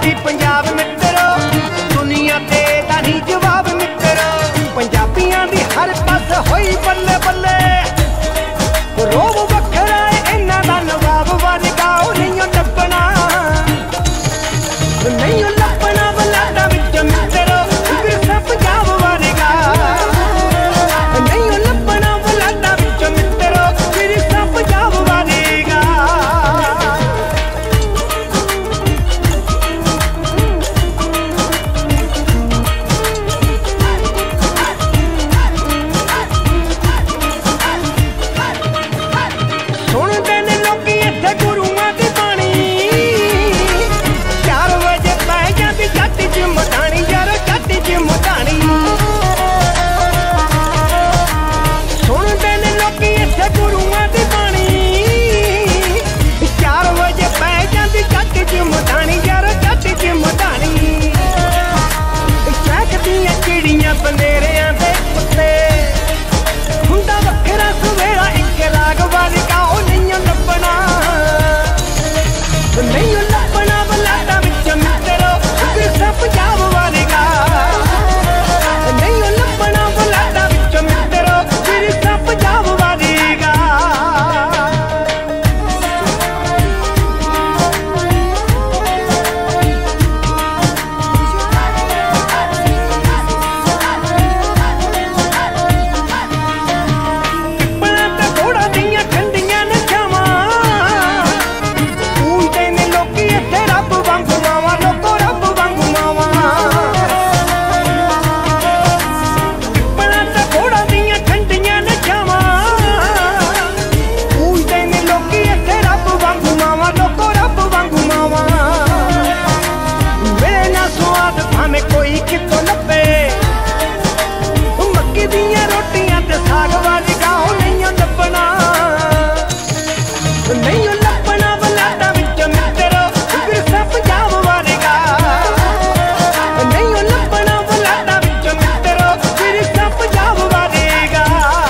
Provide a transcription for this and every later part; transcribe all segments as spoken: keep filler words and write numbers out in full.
सी पंजाब मित्रो, दुनिया ते दा नहीं जवाब मित्रो। पंजाबियां दी हर पास होई बल्ले बल्ले, रोब वखरा इन्हां दा नवाब वर्गा नहीं टप्पना, नहीं लपना बलाडा विच मित्रो विरसा पंजाब वर्गा, नहीं लपना बलाडा विच मित्रो विरसा पंजाब वर्गा। सुनदे ने लोकी इत्थे गुरुआं दी बाणी, चार बजे पै जांदी जट च मटाणी, यार जट च मटाणी। सुनदे ने लोकी इत्थे गुरुआं दी बाणी, चार बजे पै जांदी जट च मटाणी, यार जट च मटाणी। चहकदियां चिड़ियां बनेरियां दे उत्ते, हुंदा वखरा सवेरा इक राग वर्गा नहीं लपना, नहीं लपना बलाडा विच मित्रो विरसा पंजाब वर्गा, नहीं लपना बलाडा विच मित्रो विरसा पंजाब वर्गा। पिपलां ते घोड़ा दियां ठंडियां ने छावां, पूजदे ने लोकी इत्थे रब वांगू मावां, लोको रब वांगू मावां। पिपलां ते घोड़ा दियां ठंडियां ने छावां, पूजदे ने लोकी इत्थे रब वांगू मावां, लोको रब वांगू मावां। मिले ना स्वाद भावें कोई कितों लभे, मक्की दियां रोटियां ते साग वर्गा नहीं लभना, नहीं लभना बलाडा विच मित्रो विरसा पंजाब वर्गा, नहीं लभना बलाडा विच मित्रो विरसा पंजाब वर्गा।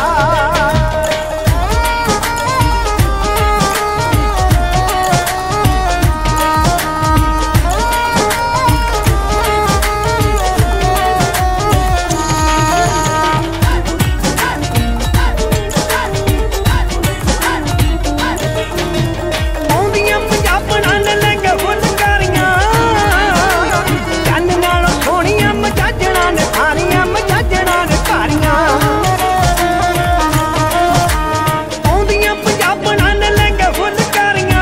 ਆਉਂਦੀਆਂ ਪੰਜਾਬਣਾਂ ਨੇ ਲਹਿੰਗੇ ਫੁਲਕਾਰੀਆਂ, ਚੰਨ ਨਾਲੋਂ ਸੋਹਣੀਆਂ ਮਜਾਜਣਾਂ ਨੇ ਭਾਰੀਆਂ, ਮਜਾਜਣਾਂ ਨੇ ਭਾਰੀਆਂ। ਆਉਂਦੀਆਂ ਪੰਜਾਬਣਾਂ ਨੇ ਲਹਿੰਗੇ ਫੁਲਕਾਰੀਆਂ,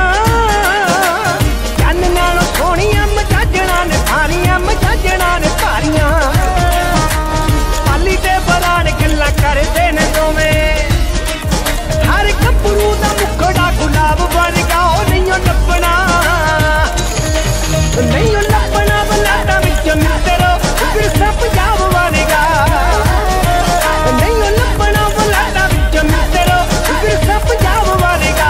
ਚੰਨ ਨਾਲੋਂ ਸੋਹਣੀਆਂ ਮਜਾਜਣਾਂ ਨੇ ਭਾਰੀਆਂ, ਮਜਾਜਣਾਂ ਨੇ ਭਾਰੀਆਂ। ਪਾਲੀ ਤੇ ਬਰਾੜ ਗੱਲਾਂ ਕਰਦੇ ਨੇ ਦੋਵੇਂ, हर गभरू दा मुखड़ा गुलाब वर्गा नहीं लपना, नहीं लपना बलाडा विच मित्रो विरसा पंजाब वर्गा, नहीं लपना बलाडा विच मित्रो विरसा पंजाब वर्गा।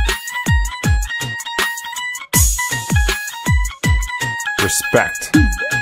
Respect.